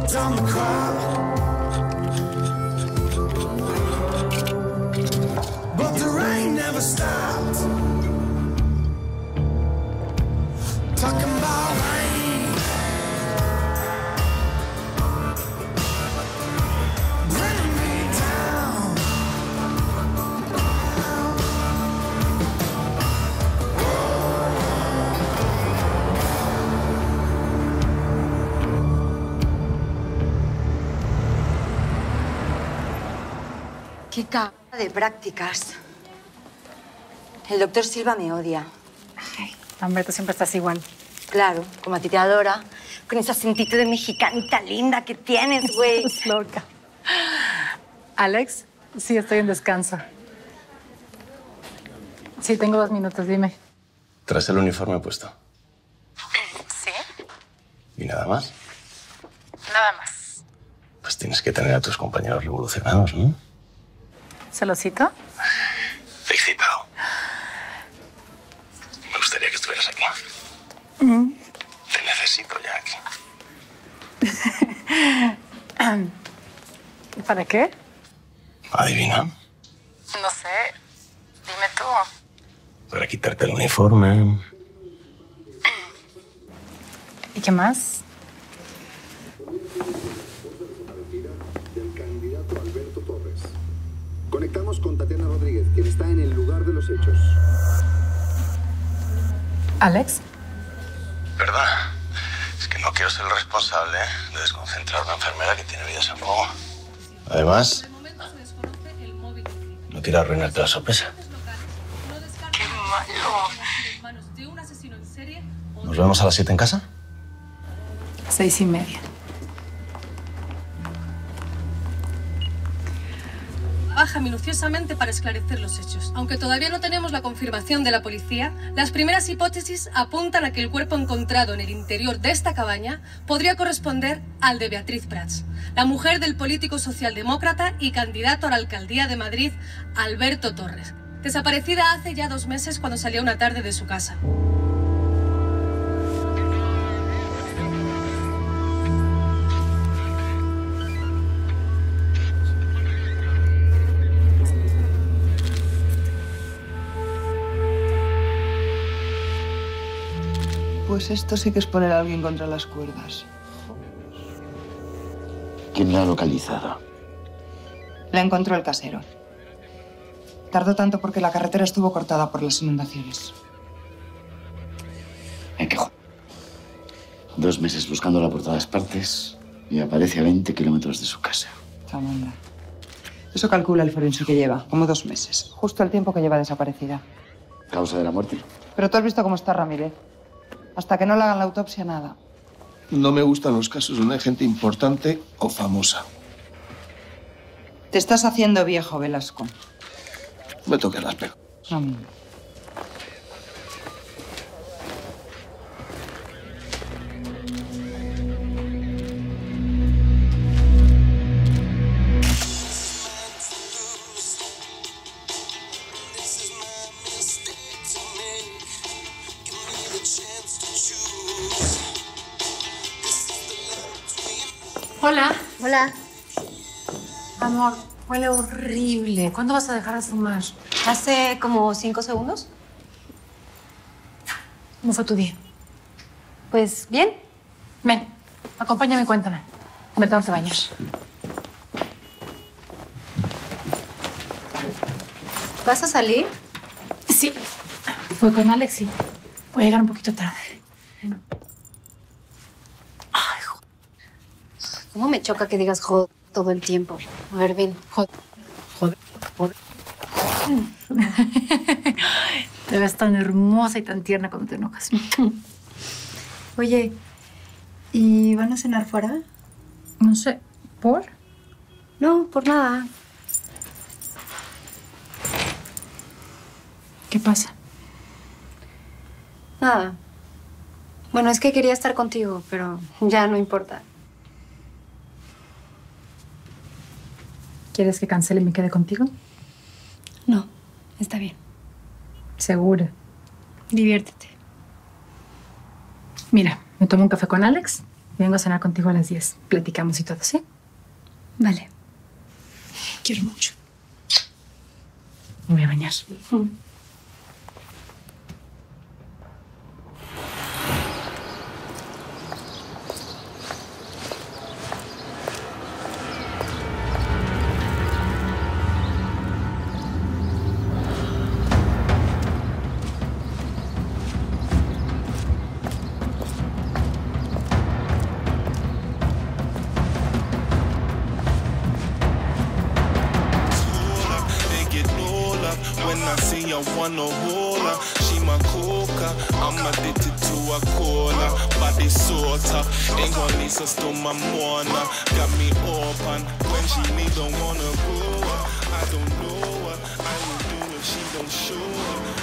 down the crowd. But the rain never stopped. Talking about rain. Bringing me down. Qué cagada de prácticas. El doctor Silva me odia. Ay, hombre, tú siempre estás igual. Claro, como a ti te adora. Con ese acentito de mexicanita linda que tienes, güey. Estás loca. Alex, sí, estoy en descanso. Sí, tengo 2 minutos, dime. ¿Traes el uniforme puesto? ¿Sí? ¿Y nada más? Nada más. Pues tienes que tener a tus compañeros revolucionados, ¿no? ¿Celosito? Te he excitado. Me gustaría que estuvieras aquí. Te necesito ya aquí. ¿Para qué? ¿Adivina? No sé. Dime tú. Para quitarte el uniforme. ¿Y qué más? Del candidato Alberto Torres. Conectamos con Tatiana Rodríguez, quien está en el lugar de los hechos. ¿Alex? Perdona. Es que no quiero ser el responsable de desconcentrar a una enfermera que tiene vidas en juego. Además, no quiero arruinarte la sorpresa. ¡Qué malo! ¿Nos vemos a las 7 en casa? 6:30. Trabaja minuciosamente para esclarecer los hechos. Aunque todavía no tenemos la confirmación de la policía, las primeras hipótesis apuntan a que el cuerpo encontrado en el interior de esta cabaña podría corresponder al de Beatriz Prats, la mujer del político socialdemócrata y candidato a la alcaldía de Madrid, Alberto Torres, desaparecida hace ya 2 meses cuando salía una tarde de su casa. Pues esto sí que es poner a alguien contra las cuerdas. ¿Quién la ha localizado? La encontró el casero. Tardó tanto porque la carretera estuvo cortada por las inundaciones. ¿Qué 2 meses buscándola por todas partes y aparece a 20 kilómetros de su casa. Zamunda. Eso calcula el forense que lleva, como 2 meses. Justo el tiempo que lleva desaparecida. ¿Causa de la muerte? Pero tú has visto cómo está Ramírez. Hasta que no le hagan la autopsia, nada. No me gustan los casos donde hay gente importante o famosa. Te estás haciendo viejo, Velasco. Me toques las pegas. Ramírez. Hola. Hola. Amor, huele horrible. ¿Cuándo vas a dejar de fumar? Hace como 5 segundos. ¿Cómo fue tu día? Pues bien. Ven, acompáñame y cuéntame. Me tengo que bañar. ¿Vas a salir? Sí. Fue con Alex y voy a llegar un poquito tarde. Ay, ¿Cómo me choca que digas joder todo el tiempo? A ver, ven. joder. Te ves tan hermosa y tan tierna cuando te enojas. Oye, ¿y van a cenar fuera? No sé, ¿por? No, por nada. ¿Qué pasa? Nada. Bueno, es que quería estar contigo, pero ya no importa. ¿Quieres que cancele y me quede contigo? No, está bien. Segura. Diviértete. Mira, me tomo un café con Alex Vengo a cenar contigo a las 10. Platicamos y todo, ¿sí? Vale. Quiero mucho. Me voy a bañar. When I see I wanna hold her, she my coca. I'm addicted to a cola. Body so tough, ain't gonna leave us to my mourner. Got me open when she need don't wanna go. I don't know her, I will do if she don't show her.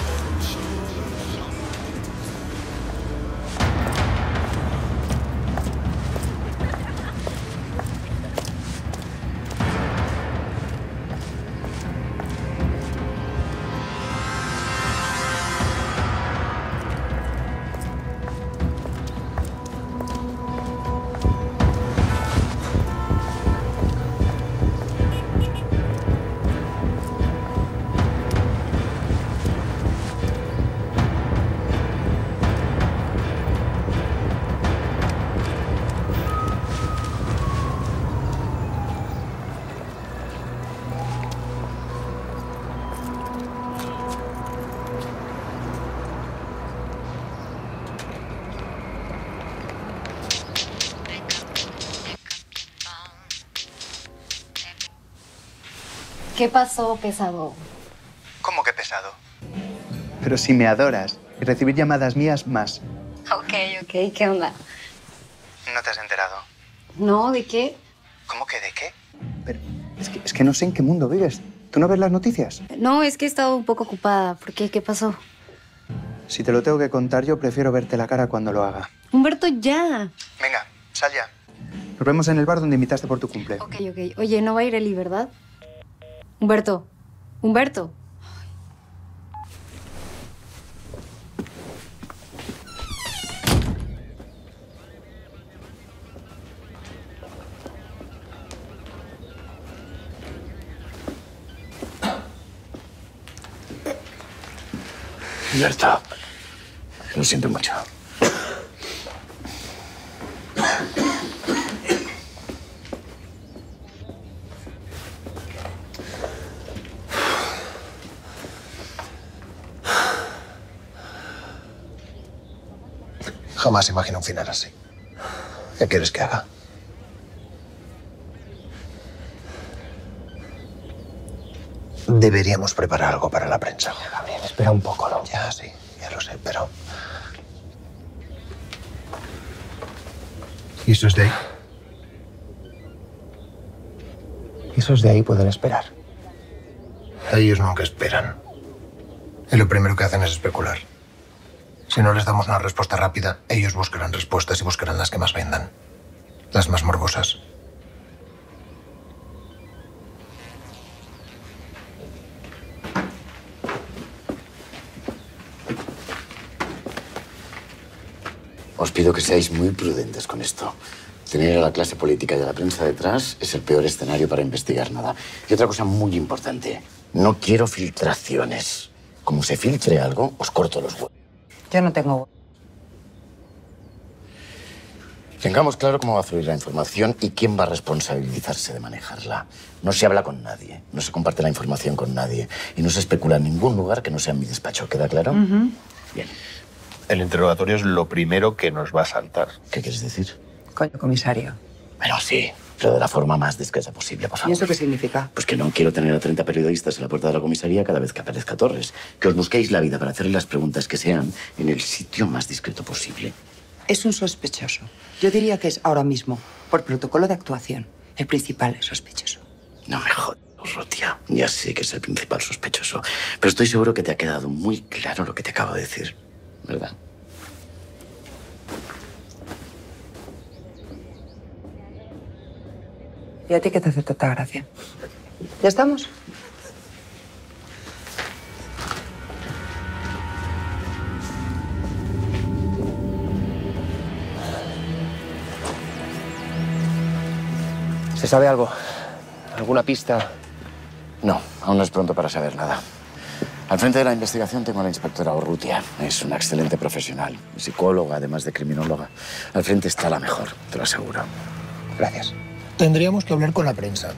¿Qué pasó, pesado? ¿Cómo que pesado? Pero si me adoras. Y recibir llamadas mías más. Ok, ¿qué onda? ¿No te has enterado? No, ¿de qué? ¿Cómo que de qué? Pero es que no sé en qué mundo vives. ¿Tú no ves las noticias? No, es que he estado un poco ocupada. ¿Por qué? ¿Qué pasó? Si te lo tengo que contar, yo prefiero verte la cara cuando lo haga. Humberto, ya. Venga, sal ya. Nos vemos en el bar donde invitaste por tu cumple. Ok. Oye, no va a ir Eli, ¿verdad? Humberto. Humberto, lo siento mucho. Jamás imaginé un final así. ¿Qué quieres que haga? Deberíamos preparar algo para la prensa. Gabriel, espera un poco, ¿no? Ya, sí, ya lo sé, pero... ¿Y esos de ahí? Esos de ahí pueden esperar. Ellos nunca esperan. Y lo primero que hacen es especular. Si no les damos una respuesta rápida, ellos buscarán respuestas y buscarán las que más vendan. Las más morbosas. Os pido que seáis muy prudentes con esto. Tener a la clase política y a la prensa detrás es el peor escenario para investigar nada. Y otra cosa muy importante, no quiero filtraciones. Como se filtre algo, os corto los huevos. Yo no tengo huevos. Tengamos claro cómo va a fluir la información y quién va a responsabilizarse de manejarla. No se habla con nadie, no se comparte la información con nadie y no se especula en ningún lugar que no sea en mi despacho. ¿Queda claro? Bien. El interrogatorio es lo primero que nos va a saltar. ¿Qué quieres decir? Coño, comisario. Bueno, sí, pero de la forma más discreta posible, por favor. ¿Y eso qué significa? Pues que no quiero tener a 30 periodistas en la puerta de la comisaría cada vez que aparezca Torres. Que os busquéis la vida para hacerle las preguntas que sean en el sitio más discreto posible. Es un sospechoso. Yo diría que es ahora mismo, por protocolo de actuación, el principal sospechoso. No me jodas, Urrutia. Ya sé que es el principal sospechoso. Pero estoy seguro que te ha quedado muy claro lo que te acabo de decir, ¿verdad? ¿Y a ti qué te hace tanta gracia? ¿Ya estamos? ¿Se sabe algo? ¿Alguna pista? No, aún no es pronto para saber nada. Al frente de la investigación tengo a la inspectora Urrutia. Es una excelente profesional, psicóloga, además de criminóloga. Al frente está la mejor, te lo aseguro. Gracias. Tendríamos que hablar con la prensa.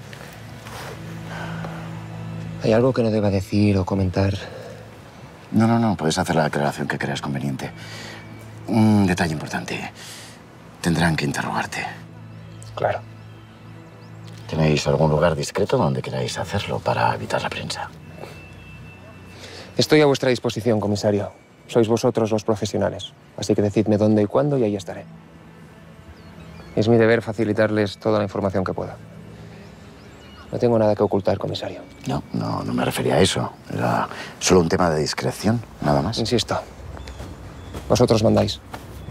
¿Hay algo que no deba decir o comentar? No. Puedes hacer la aclaración que creas conveniente. Un detalle importante. Tendrán que interrogarte. Claro. ¿Tenéis algún lugar discreto donde queráis hacerlo para evitar la prensa? Estoy a vuestra disposición, comisario. Sois vosotros los profesionales. Así que decidme dónde y cuándo y ahí estaré. Es mi deber facilitarles toda la información que pueda. No tengo nada que ocultar, comisario. No me refería a eso. Era solo un tema de discreción, nada más. Insisto. Vosotros mandáis.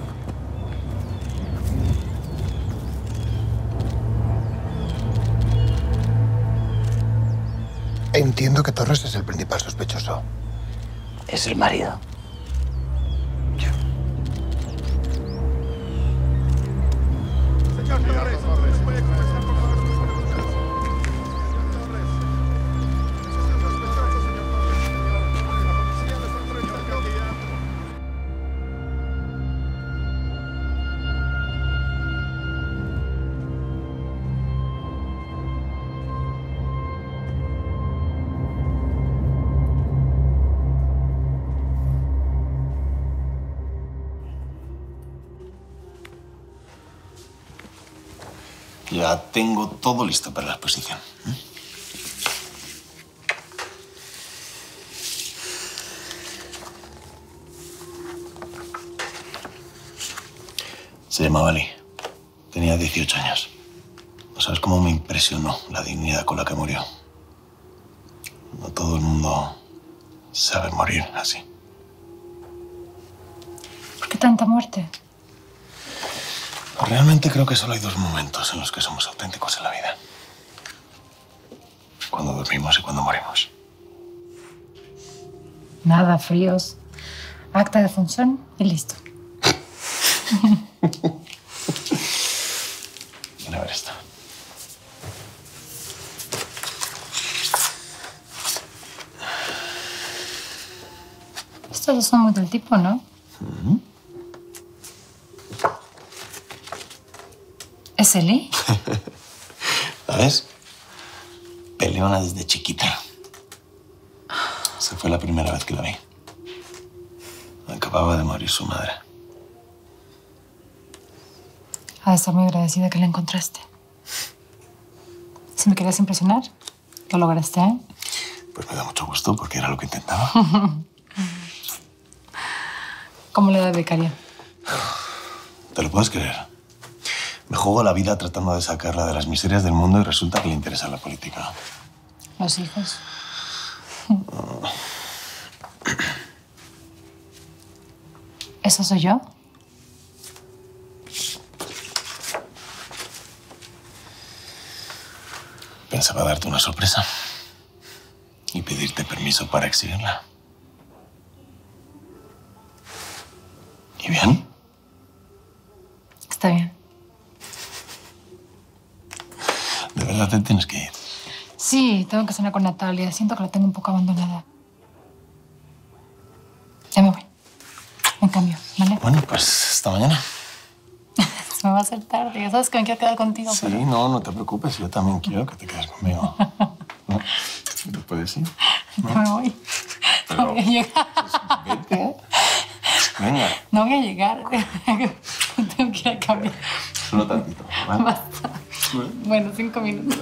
Entiendo que Torres es el principal sospechoso. Es el marido. Ya tengo todo listo para la exposición. Se llamaba Lee. Tenía 18 años. No sabes cómo me impresionó la dignidad con la que murió. No todo el mundo sabe morir así. ¿Por qué tanta muerte? Realmente creo que solo hay dos momentos en los que somos auténticos en la vida. Cuando dormimos y cuando morimos. Nada, fríos. Acta de función y listo. Ven a ver esto. Estos ya son muy del tipo, ¿no? ¿Es Eli? ¿Sabes? Peleona desde chiquita. Esa fue la primera vez que la vi. Acababa de morir su madre. Ha de estar muy agradecida que la encontraste. Si me querías impresionar, lo lograste, ¿eh? Pues me da mucho gusto porque era lo que intentaba. ¿Cómo le da becaria? ¿Te lo puedes creer? Me juego la vida tratando de sacarla de las miserias del mundo y resulta que le interesa la política. Los hijos. ¿Eso soy yo? Pensaba darte una sorpresa y pedirte permiso para exhibirla. ¿Y bien? Está bien. De verdad te tienes que ir. Sí, tengo que cenar con Natalia. Siento que la tengo un poco abandonada. Ya me voy. En cambio, ¿vale? Bueno, pues hasta mañana. Se me va a hacer tarde. Ya sabes que me quiero quedar contigo. Sí, pero... no te preocupes. Yo también quiero que te quedes conmigo. ¿No? ¿Te puedes ir? No me voy. Pero... No voy a llegar. Vete. Venga. No voy a llegar. Tengo que ir a cambiar. Solo tantito, ¿vale? Basta. Bueno, 5 minutos.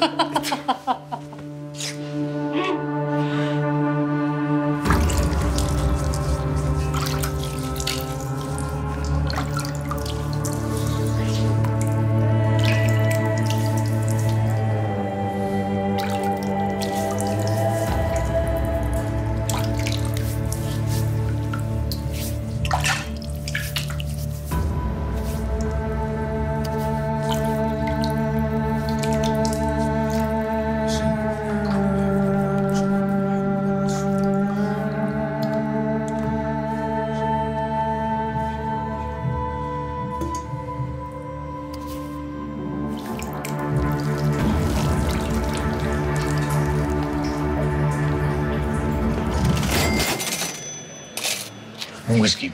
whisky.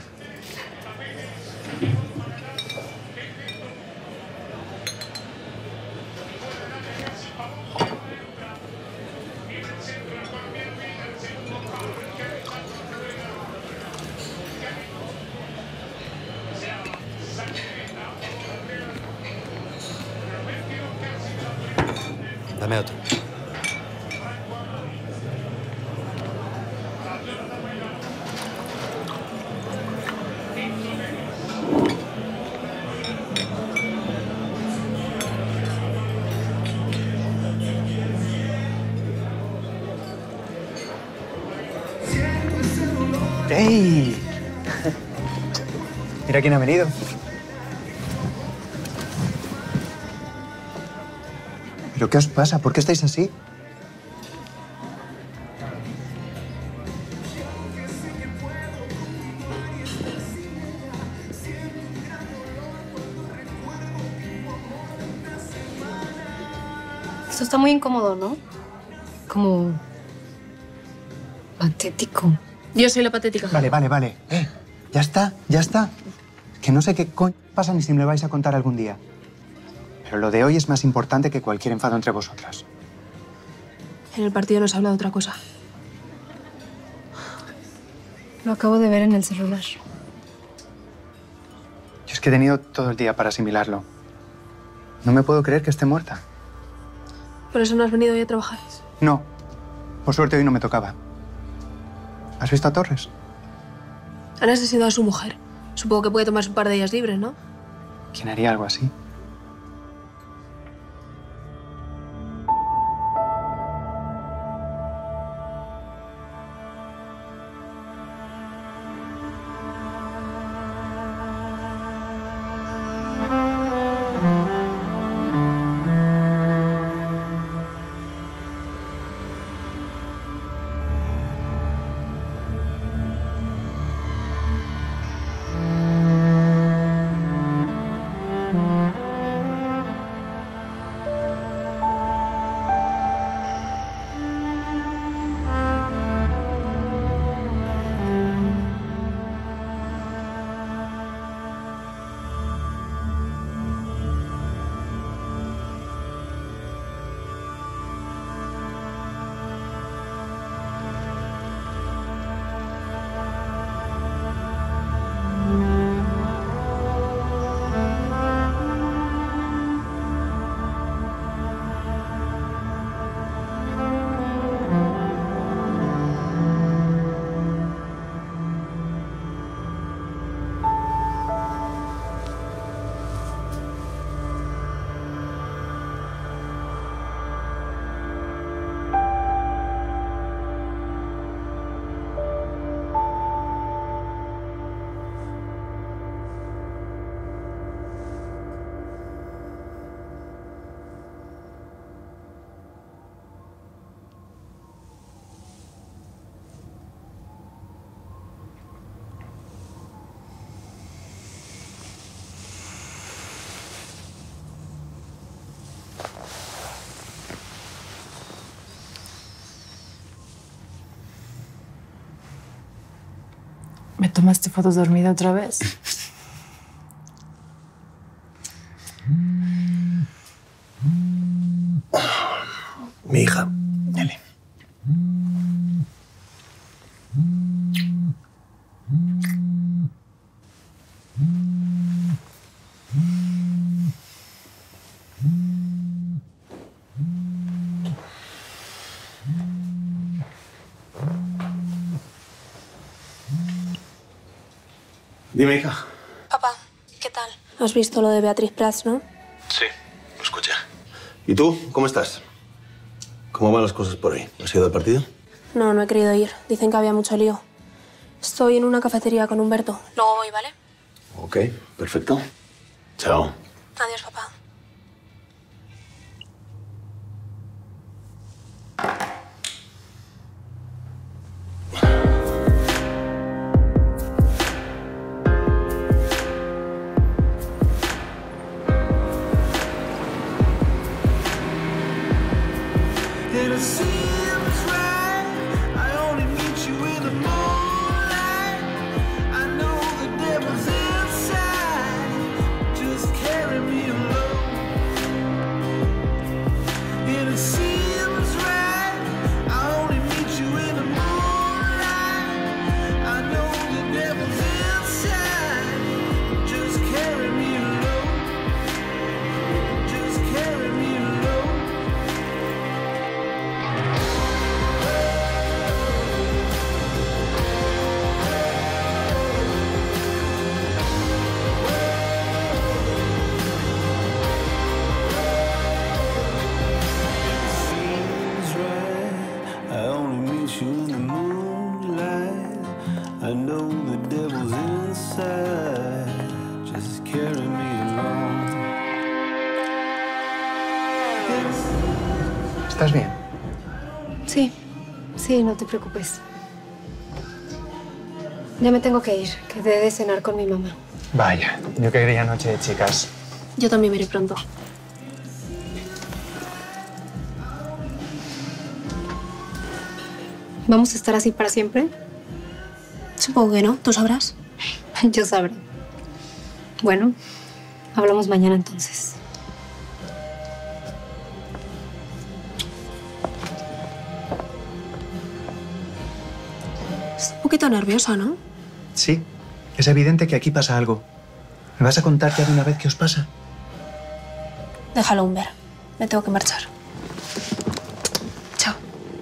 Dame otro. ¡Ey! Mira quién ha venido. ¿Pero qué os pasa? ¿Por qué estáis así? Esto está muy incómodo, ¿no? Como patético. Yo soy la patética. Vale. Ya está. Que no sé qué coño pasa ni si me lo vais a contar algún día. Pero lo de hoy es más importante que cualquier enfado entre vosotras. En el partido nos habla de otra cosa. Lo acabo de ver en el celular. Yo es que he tenido todo el día para asimilarlo. No me puedo creer que esté muerta. ¿Por eso no has venido hoy a trabajar? No. Por suerte hoy no me tocaba. ¿Has visto a Torres? Han asesinado a su mujer. Supongo que puede tomarse un par de días libres, ¿no? ¿Quién haría algo así? ¿Me tomaste fotos dormida otra vez? Mi hija, Nelly. Dime, hija. Papá, ¿qué tal? Has visto lo de Beatriz Prats, ¿no? Sí, lo escuché. ¿Y tú? ¿Cómo estás? ¿Cómo van las cosas por ahí? ¿Has ido al partido? No he querido ir. Dicen que había mucho lío. Estoy en una cafetería con Humberto. Luego voy, ¿vale? Ok, perfecto. Chao. Adiós, papá. I only meet you in the moonlight. I know carry me along. ¿Estás bien? Sí, no te preocupes. Ya me tengo que ir, quedé de cenar con mi mamá. Vaya, yo que quería noche de chicas. Yo también me iré pronto. ¿Vamos a estar así para siempre? Supongo que no, ¿tú sabrás? Yo sabré. Bueno, hablamos mañana entonces. Estás un poquito nerviosa, ¿no? Sí, es evidente que aquí pasa algo. ¿Me vas a contar ya de una vez qué os pasa? Déjalo, Humber. Me tengo que marchar. Chao.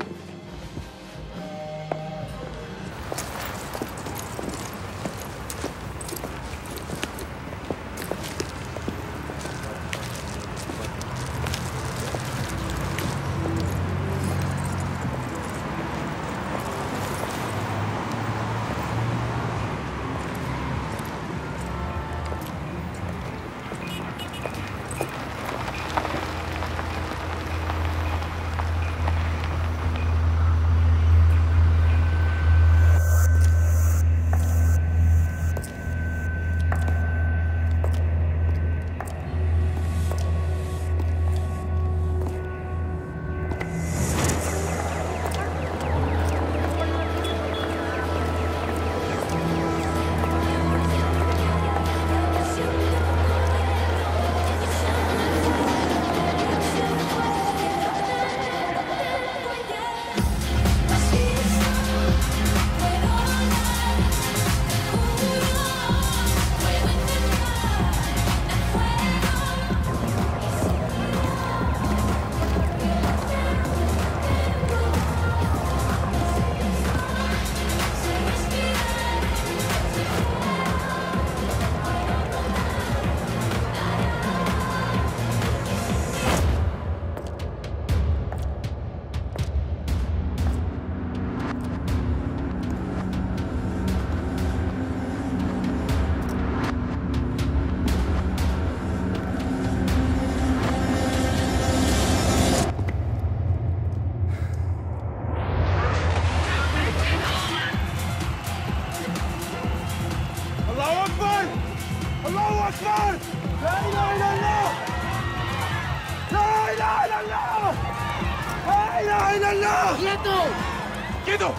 ¡Quieto!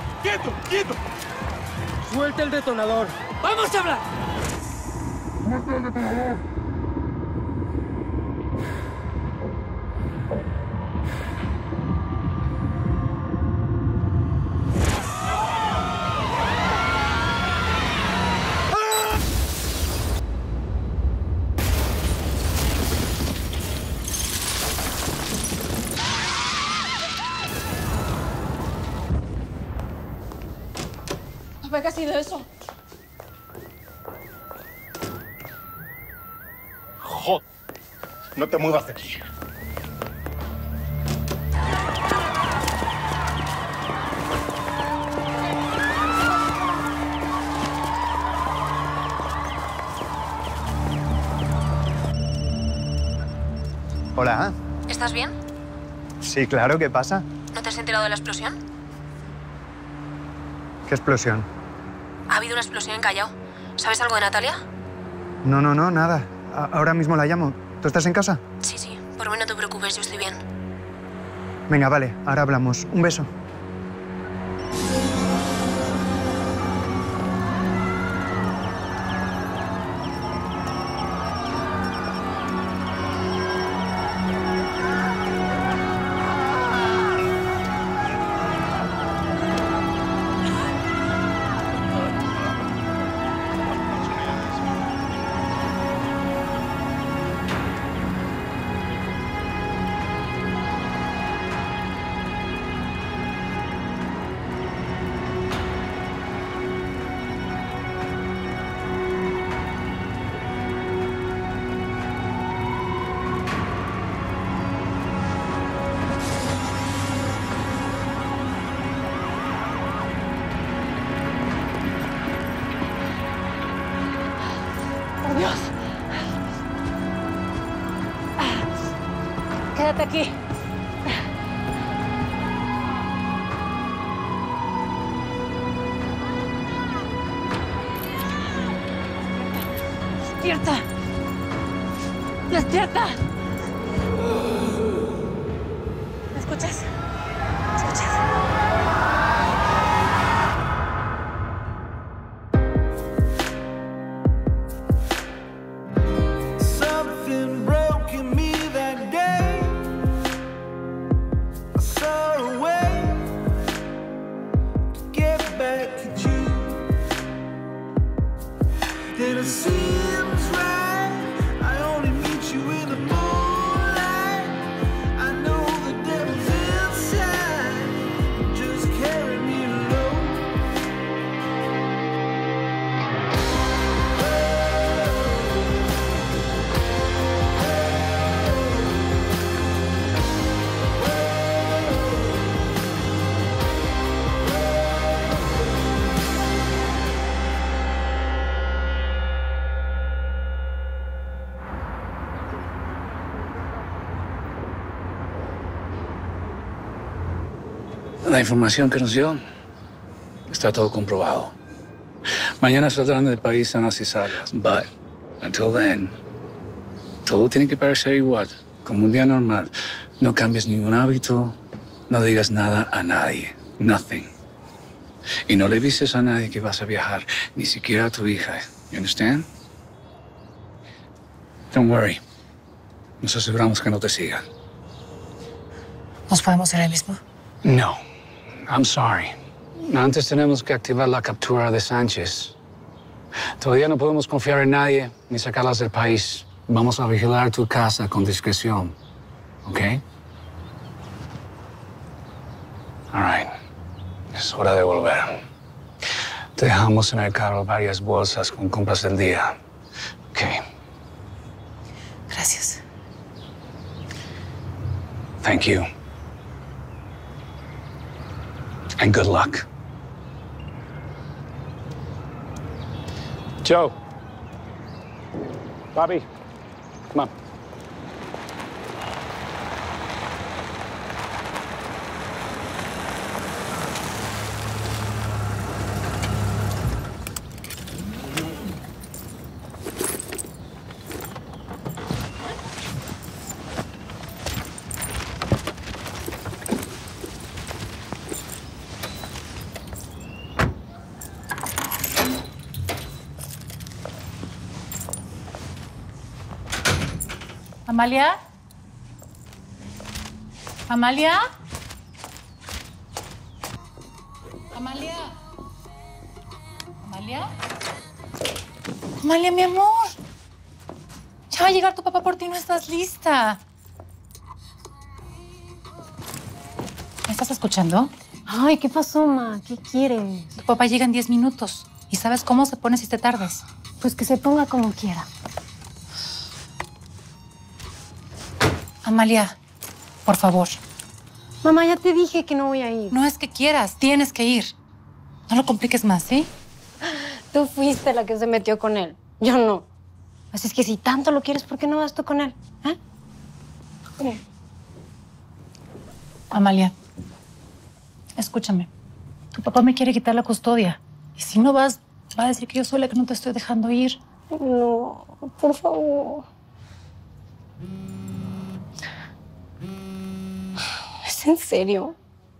Suelta el detonador. ¡Vamos a hablar! ¡Suelta el detonador! ¿Qué ha sido eso? ¡Joder! No te muevas de aquí. Hola. ¿Estás bien? Sí, claro, ¿qué pasa? ¿No te has enterado de la explosión? ¿Qué explosión? Ha habido una explosión en Callao. ¿Sabes algo de Natalia? No, nada. Ahora mismo la llamo. ¿Tú estás en casa? Sí. Por mí no te preocupes, yo estoy bien. Venga, vale. Ahora hablamos. Un beso. ¡Por Dios! Quédate aquí. ¡Despierta! ¡Despierta! ¿Me escuchas? ¿Me escuchas? Something broke in me that day. I saw a way to get back at you. And it seems right. I only meet you in the moonlight. I know the devil's inside. Just carry me low. La información que nos dio está todo comprobado. Mañana saldrán del país sanas y salvas. But until then, todo tiene que parecer igual, como un día normal. No cambies ningún hábito, no digas nada a nadie. Nothing. Y no le dices a nadie que vas a viajar, ni siquiera a tu hija. You understand? Don't worry. Nos aseguramos que no te sigan. ¿Nos podemos ir ahí mismo? No. I'm sorry. Antes tenemos que activar la captura de Sánchez. Todavía no podemos confiar en nadie ni sacarlas del país. Vamos a vigilar tu casa con discreción. ¿Ok? All right. Es hora de volver. Te dejamos en el carro varias bolsas con compras del día. Ok. Gracias. Thank you. And good luck. Joe. Bobby. Come on. ¿Amalia? ¿Amalia? ¿Amalia? ¿Amalia? Amalia, mi amor. Ya va a llegar tu papá por ti, no estás lista. ¿Me estás escuchando? Ay, ¿qué pasó, ma? ¿Qué quieres? Tu papá llega en 10 minutos. ¿Y sabes cómo se pone si te tardes? Pues que se ponga como quiera. Amalia, por favor. Mamá, ya te dije que no voy a ir. No es que quieras, tienes que ir. No lo compliques más, ¿sí? Tú fuiste la que se metió con él. Yo no. Así es que si tanto lo quieres, ¿por qué no vas tú con él? ¿Eh? Amalia, escúchame. Tu papá me quiere quitar la custodia. Y si no vas, va a decir que yo soy la que no te estoy dejando ir. No, por favor. ¿Es en serio?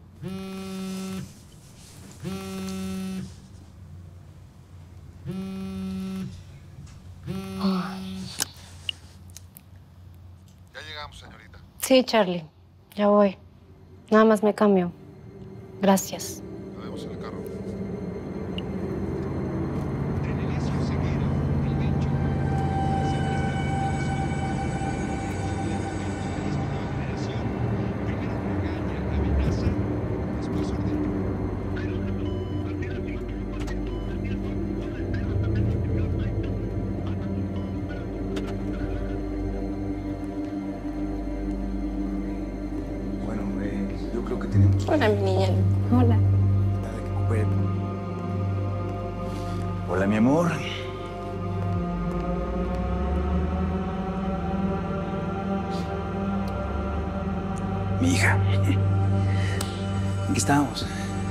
Ya llegamos, señorita. Sí, Charlie. Ya voy. Nada más me cambio. Gracias. Nos vemos en el carro. Yo creo que tenemos... Hola, mi niña. Hola. Hola, mi amor. mi hija. Aquí estamos.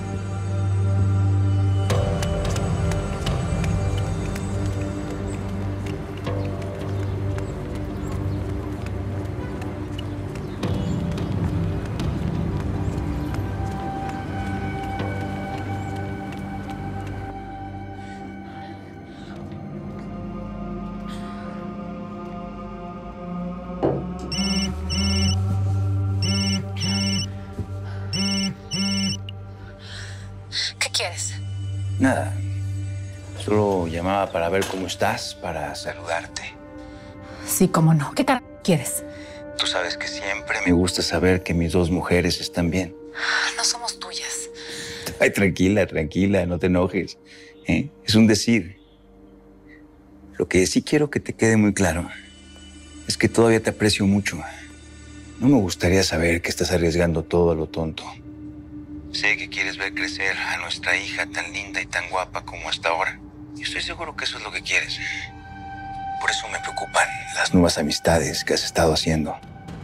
¿Qué quieres? Nada. Solo llamaba para ver cómo estás, para saludarte. Sí, cómo no. ¿Qué carajo quieres? Tú sabes que siempre me gusta saber que mis dos mujeres están bien. No somos tuyas. Ay, tranquila, tranquila, no te enojes. Es un decir. Lo que sí quiero que te quede muy claro es que todavía te aprecio mucho. No me gustaría saber que estás arriesgando todo a lo tonto. Sé que quieres ver crecer a nuestra hija tan linda y tan guapa como hasta ahora. Y estoy seguro que eso es lo que quieres. Por eso me preocupan las nuevas amistades que has estado haciendo.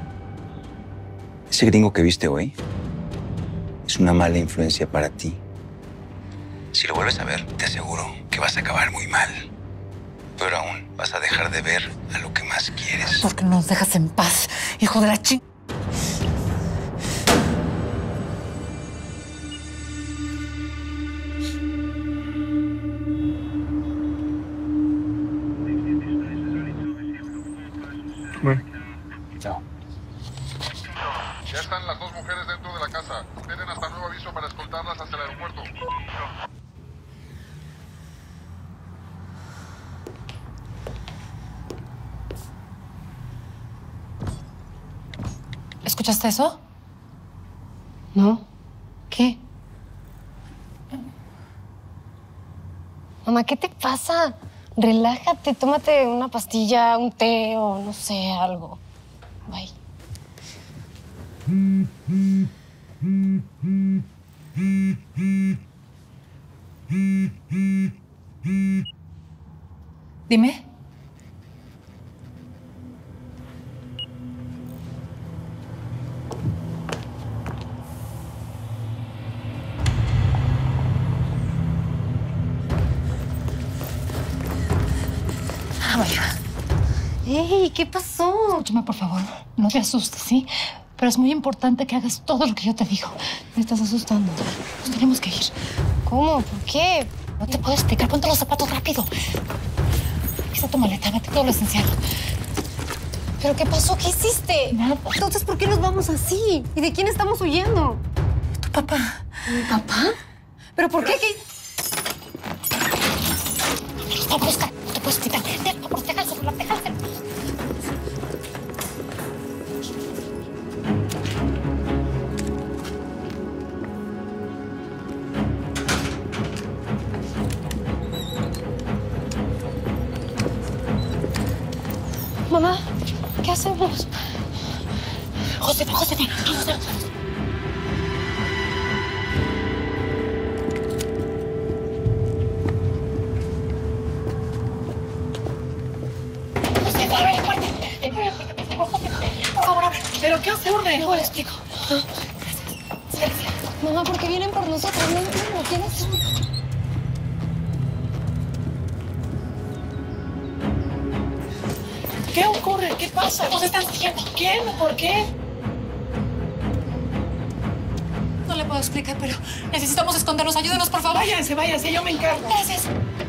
Ese gringo que viste hoy es una mala influencia para ti. Si lo vuelves a ver, te aseguro que vas a acabar muy mal. Pero aún vas a dejar de ver a lo que más quieres. ¿Por qué no nos dejas en paz, hijo de la ching... Bueno. Chao. Ya están las dos mujeres dentro de la casa. Tienen hasta nuevo aviso para escoltarlas hacia el aeropuerto. ¿Escuchaste eso? No. ¿Qué? Mamá, ¿qué te pasa? Relájate, tómate una pastilla, un té o no sé, algo. Bye. Dime. Vaya. ¡Ey! ¿Qué pasó? Escúchame, por favor. No te asustes, ¿sí? Pero es muy importante que hagas todo lo que yo te digo. Me estás asustando. Nos tenemos que ir. ¿Cómo? ¿Por qué? No te puedo explicar. Ponte los zapatos rápido. Aquí está tu maleta. Mete todo lo esencial. ¿Pero qué pasó? ¿Qué hiciste? Nada. Entonces, ¿por qué nos vamos así? ¿Y de quién estamos huyendo? Tu papá. ¿Mi papá? ¿Pero por qué? ¿Qué? No, busca. No te puedes quitar. Protéjanse, protéjanse. Mamá, ¿qué hacemos? Josefa, Josefa, vamos. Josefa, abre la puerta. Por favor, abre. ¿Pero qué hace orden? Luego le explico. Gracias. Mamá, ¿por qué vienen por nosotros? No entiendo. ¿Quiénes son? ¿Qué ocurre? ¿Qué pasa? ¿Nos están siguiendo? ¿Quién? ¿Por qué? No le puedo explicar, pero necesitamos escondernos. Ayúdenos, por favor. Váyanse, váyanse. Yo me encargo. Gracias.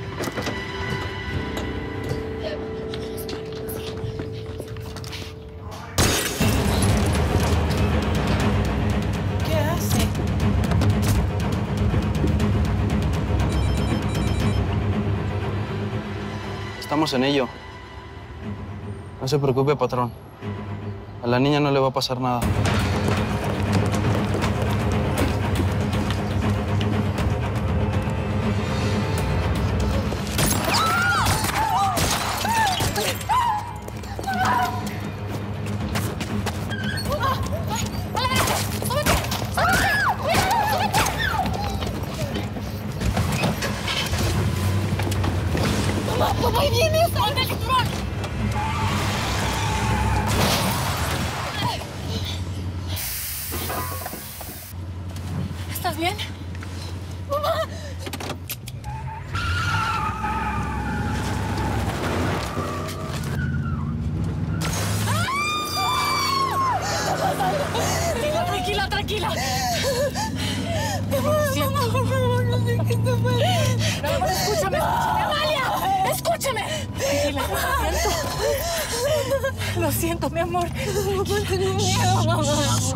¿Qué hace? Estamos en ello. No se preocupe, patrón. A la niña no le va a pasar nada. ¡Mamá, ahí viene! ¡Salve el cinturón! Lo siento, mi amor. Tengo miedo, mamá.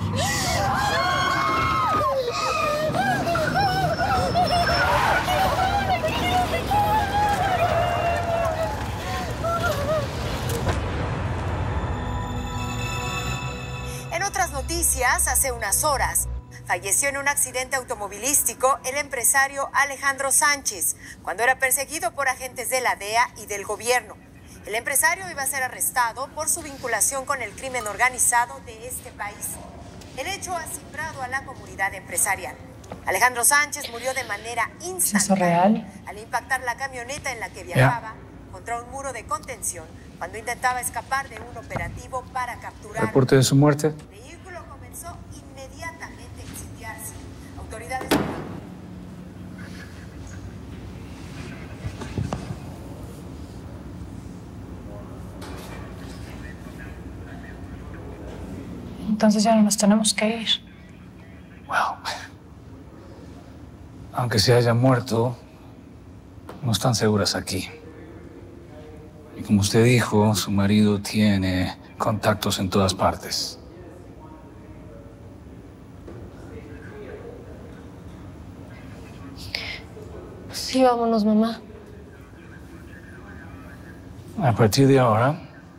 En otras noticias, hace unas horas, falleció en un accidente automovilístico el empresario Alejandro Sánchez, cuando era perseguido por agentes de la DEA y del gobierno. El empresario iba a ser arrestado por su vinculación con el crimen organizado de este país. El hecho ha cifrado a la comunidad empresarial. Alejandro Sánchez murió de manera instantánea. ¿Es eso real? Al impactar la camioneta en la que viajaba contra un muro de contención cuando intentaba escapar de un operativo para capturar. ¿Reporte de su muerte? El vehículo comenzó inmediatamente a incendiarse. Autoridades... Entonces ya no nos tenemos que ir. Aunque se haya muerto, no están seguras aquí. Y como usted dijo, su marido tiene contactos en todas partes. Sí, vámonos, mamá. A partir de ahora,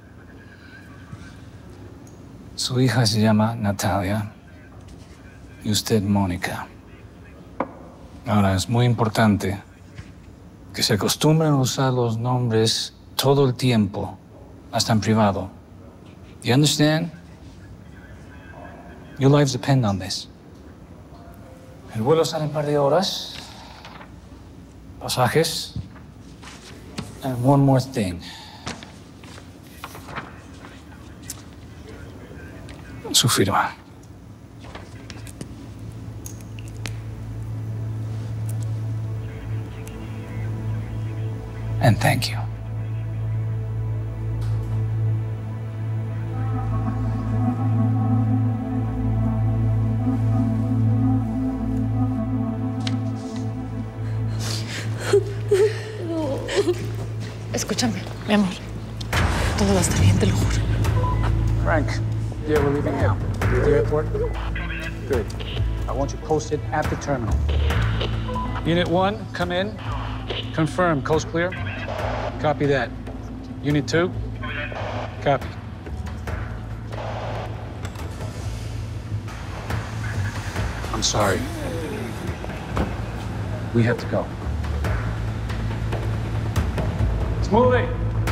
su hija se llama Natalia y usted Mónica. Ahora, es muy importante que se acostumbren a usar los nombres todo el tiempo, hasta en privado. You understand? Your lives depend on this. El vuelo sale en un par de horas. Pasajes. And one more thing. Su firma. And thank you. Escúchame, mi amor. Todo va a estar bien, te lo juro. Frank, yeah, we're leaving now. To the airport? Good. I want you posted at the terminal. Unit 1, come in. Confirm, coast clear. Copy that. Unit 2, copy. I'm sorry. We have to go. It's moving.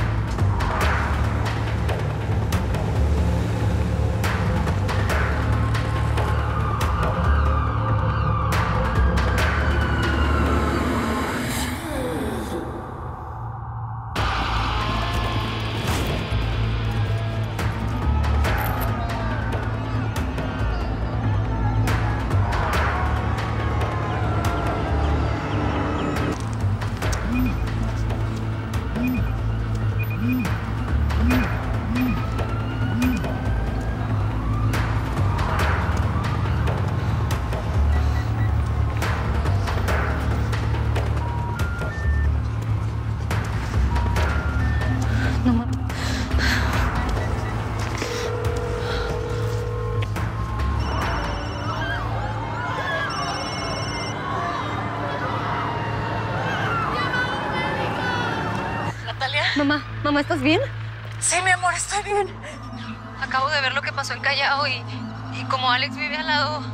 Mamá, ¿estás bien? Sí, mi amor, estoy bien. Acabo de ver lo que pasó en Callao y como Alex vive al lado...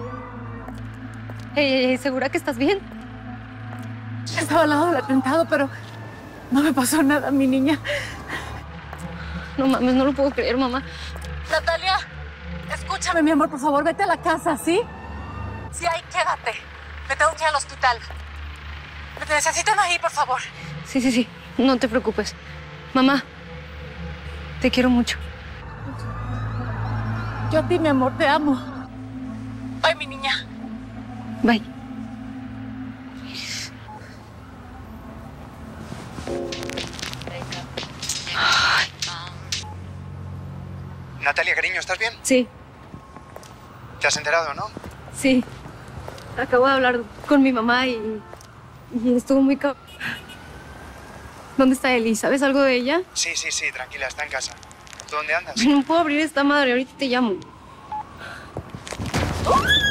¿Segura que estás bien? Estaba al lado del atentado, pero no me pasó nada, mi niña. No mames, no lo puedo creer, mamá. Natalia, escúchame, mi amor, por favor, vete a la casa, ¿sí? Sí, ahí quédate. Me tengo que ir al hospital. Me necesitan ahí, por favor. Sí. No te preocupes. Mamá, te quiero mucho. Yo a ti, mi amor, te amo. Bye, mi niña. Bye. Natalia, cariño, ¿estás bien? Sí. ¿Te has enterado, no? Sí. Acabo de hablar con mi mamá y estuvo muy ¿Dónde está Eli? ¿Sabes algo de ella? Sí, tranquila, está en casa. ¿Tú dónde andas? No puedo abrir esta madre, ahorita te llamo.